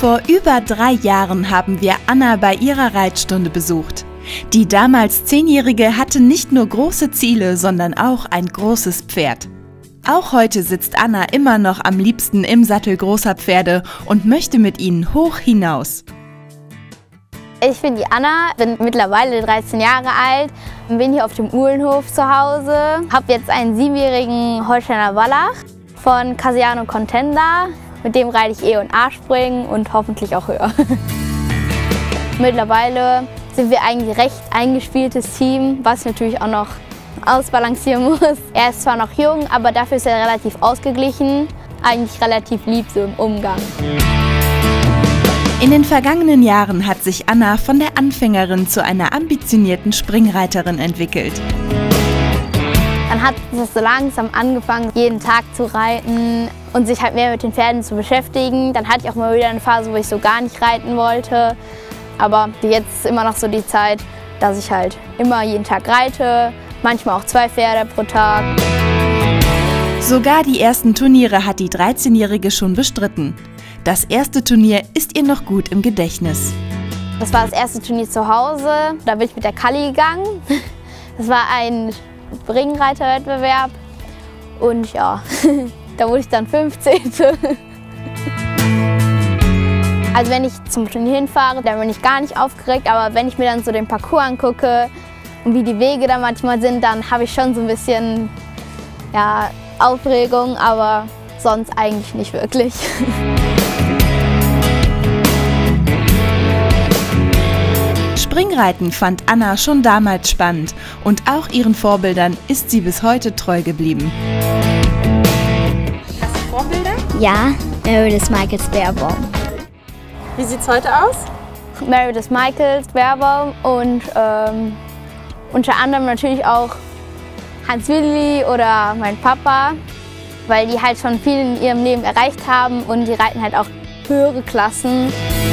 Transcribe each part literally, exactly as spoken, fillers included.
Vor über drei Jahren haben wir Anna bei ihrer Reitstunde besucht. Die damals Zehnjährige hatte nicht nur große Ziele, sondern auch ein großes Pferd. Auch heute sitzt Anna immer noch am liebsten im Sattel großer Pferde und möchte mit ihnen hoch hinaus. Ich bin die Anna, bin mittlerweile dreizehn Jahre alt, bin hier auf dem Uhlenhof zu Hause, habe jetzt einen siebenjährigen Holsteiner Wallach von Casiano Contender. Mit dem reite ich E und A-Springen und hoffentlich auch höher. Mittlerweile sind wir eigentlich ein recht eingespieltes Team, was ich natürlich auch noch ausbalancieren muss. Er ist zwar noch jung, aber dafür ist er relativ ausgeglichen, eigentlich relativ lieb so im Umgang. In den vergangenen Jahren hat sich Anna von der Anfängerin zu einer ambitionierten Springreiterin entwickelt. Dann hat es so langsam angefangen, jeden Tag zu reiten und sich halt mehr mit den Pferden zu beschäftigen. Dann hatte ich auch mal wieder eine Phase, wo ich so gar nicht reiten wollte. Aber jetzt ist immer noch so die Zeit, dass ich halt immer jeden Tag reite, manchmal auch zwei Pferde pro Tag. Sogar die ersten Turniere hat die dreizehnjährige schon bestritten. Das erste Turnier ist ihr noch gut im Gedächtnis. Das war das erste Turnier zu Hause, da bin ich mit der Kalli gegangen. Das war ein Springreiterwettbewerb und ja, da wurde ich dann fünfzehnte Also wenn ich zum Turnier hinfahre, dann bin ich gar nicht aufgeregt, aber wenn ich mir dann so den Parcours angucke und wie die Wege da manchmal sind, dann habe ich schon so ein bisschen ja, Aufregung, aber sonst eigentlich nicht wirklich. Springreiten fand Anna schon damals spannend und auch ihren Vorbildern ist sie bis heute treu geblieben. Hast du Vorbilder? Ja, Meredith Michaels Beerbaum. Wie sieht es heute aus? Meredith Michaels Beerbaum und ähm, unter anderem natürlich auch Hans-Willi oder mein Papa, weil die halt schon viel in ihrem Leben erreicht haben und die reiten halt auch höhere Klassen.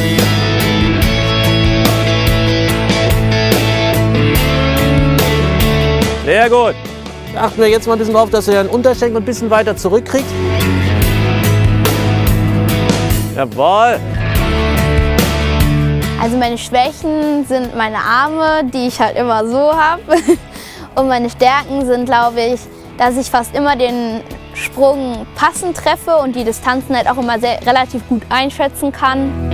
Sehr gut. Achten wir jetzt mal ein bisschen drauf, dass er den Unterschenkel ein bisschen weiter zurückkriegt. Jawohl. Also meine Schwächen sind meine Arme, die ich halt immer so habe. Und meine Stärken sind, glaube ich, dass ich fast immer den Sprung passend treffe und die Distanzen halt auch immer sehr, relativ gut einschätzen kann.